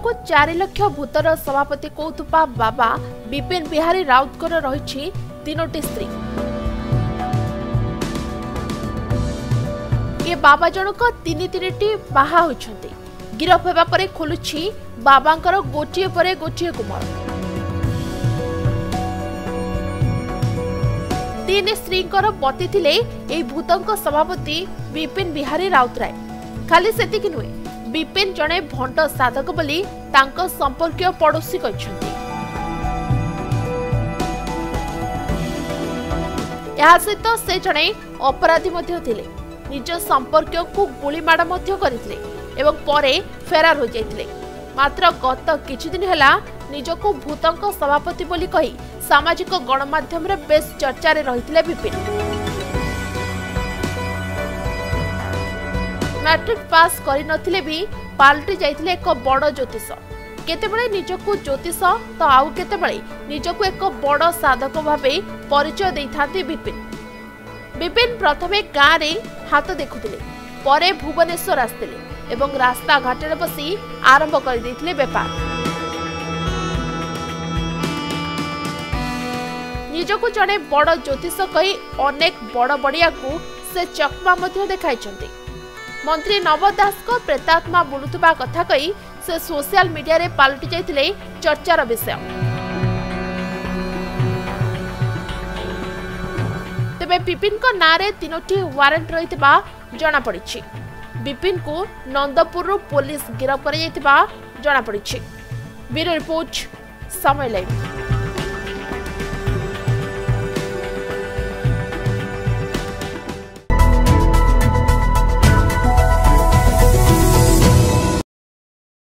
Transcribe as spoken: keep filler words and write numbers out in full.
को चार लाख भूतर सभापति कौतुपा बाबा विपिन बिहारी राउतकर रही तीनोटी स्त्री। ये बाबा जनक तीन तीन बाहा होइछन्ति। गिरफ हेबा परे खोलुछि बाबांकर गोटिए परे गोटिए कुमार। तीन स्त्रींकर पति थिले एई भूतंक सभापति विपिन बिहारी राउतराय। खाली सेतिक नुहे, विपिन जणे भंड साधक बोली तांको संपर्कीय पड़ोसी कहछन्ति। या सहित से जणे अपराधी मध्ये थिले। निज संपर्कीय को गुलीमाड़ मध्ये करथिले एवं परे फेरार हो जाइथिले। मात्र गत किछि दिन हेला निजको भूतंक सभापति बोली कही सामाजिक गणमाध्यम रे बेस चर्चा रे रहिथिले विपिन। मैट्रिक पास करि नथिले भी पाल्टी जाइथिले एक बड़ ज्योतिष। केतेबेले निजको ज्योतिष तो आउ केतेबेले निजको एक बड़ साधक भाबे परिचय दैथांती विपिन। विपिन प्रथमे गाँ रे हाथ देखुथिले, परे भुवनेश्वर आस्थिले एवं रास्ता घाटे बसी आरंभ कर देथिले व्यापार। निजको जड़े बड़ ज्योतिष कही अनेक बड़ बड़िया को से चकमा मध्य देखाइछन्ति। मंत्री नव दास को प्रेतात्मा बुलुथबा कथा कही से सोशल मीडिया रे पालटि जाइथिले चर्चार विषय। तेबे विपिन को नारे तीनोटी वारंट रहितबा जणा पड़िछि। विपिन को नंदपुर पुलिस गिरफ्त कर जना पड़ी। Bureau report Samay live.